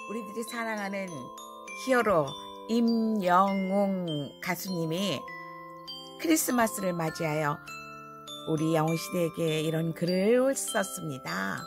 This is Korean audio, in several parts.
우리들이 사랑하는 히어로 임영웅 가수님이 크리스마스를 맞이하여 우리 영웅시대에게 이런 글을 썼습니다.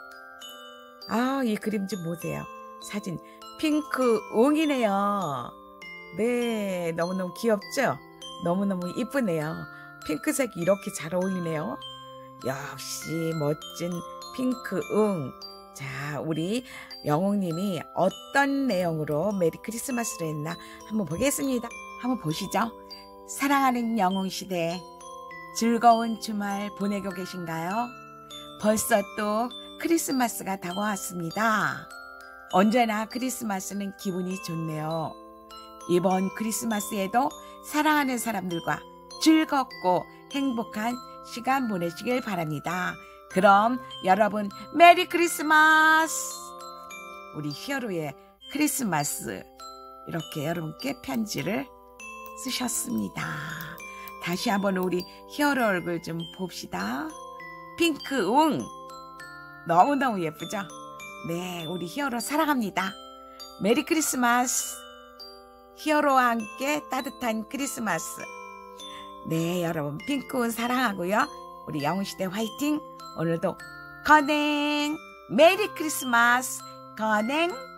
이 그림 좀 보세요. 사진 핑크웅이네요. 네, 너무너무 귀엽죠? 너무너무 이쁘네요. 핑크색이 이렇게 잘 어울리네요. 역시 멋진 핑크웅. 자, 우리 영웅님이 어떤 내용으로 메리 크리스마스를 했나 한번 보겠습니다. 한번 보시죠. 사랑하는 영웅시대, 즐거운 주말 보내고 계신가요? 벌써 또 크리스마스가 다가왔습니다. 언제나 크리스마스는 기분이 좋네요. 이번 크리스마스에도 사랑하는 사람들과 즐겁고 행복한 시간 보내시길 바랍니다. 그럼 여러분 메리 크리스마스! 우리 히어로의 크리스마스 이렇게 여러분께 편지를 쓰셨습니다. 다시 한번 우리 히어로 얼굴 좀 봅시다. 핑크웅 너무너무 예쁘죠? 네, 우리 히어로 사랑합니다. 메리 크리스마스. 히어로와 함께 따뜻한 크리스마스. 네, 여러분 핑크웅 사랑하고요. 우리 영웅시대 화이팅! 오늘도 건행 메리 크리스마스 건행